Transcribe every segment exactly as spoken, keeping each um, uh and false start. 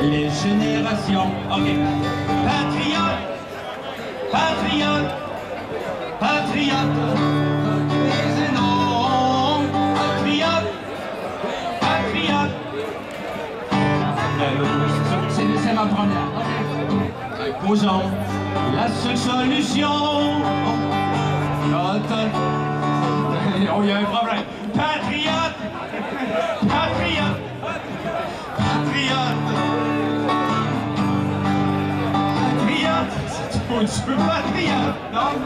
les générations. Ok. Patriote, patriote, patriote, mais non, patriote, patriote. C'est ma première. Ok. Posons la seule solution. Oh, il y a un problème. Patriote, patriote, patriote, patriote. C'est trop dur, patriote, non?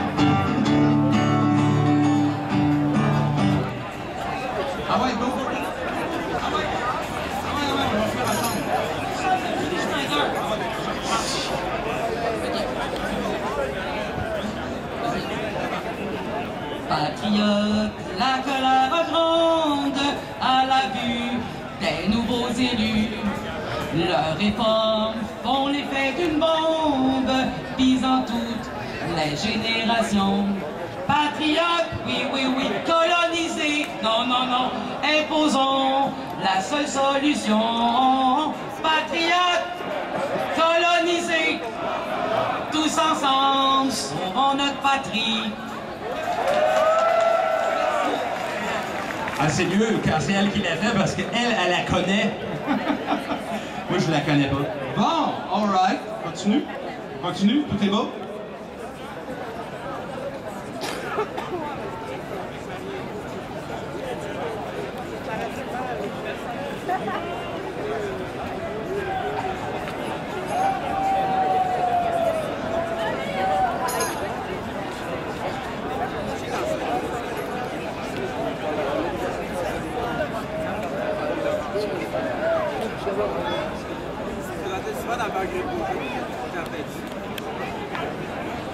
Ah ouais, go for it. Ah ouais, ah ouais, ah ouais, on va faire ensemble. Patriote, la colère gronde à la vue des nouveaux élus. Leurs réformes font l'effet d'une bombe visant toutes les générations. Patriote, oui, oui, oui, coloniser, non, non, non, imposons la seule solution. Patriote, coloniser, tous ensemble, sauvons notre patrie. Ah, c'est mieux quand c'est elle qui l'a fait parce qu'elle, elle la connaît. Moi, je la connais pas. Bon, alright. Continue. Continue, tout est beau. Tu vas dans le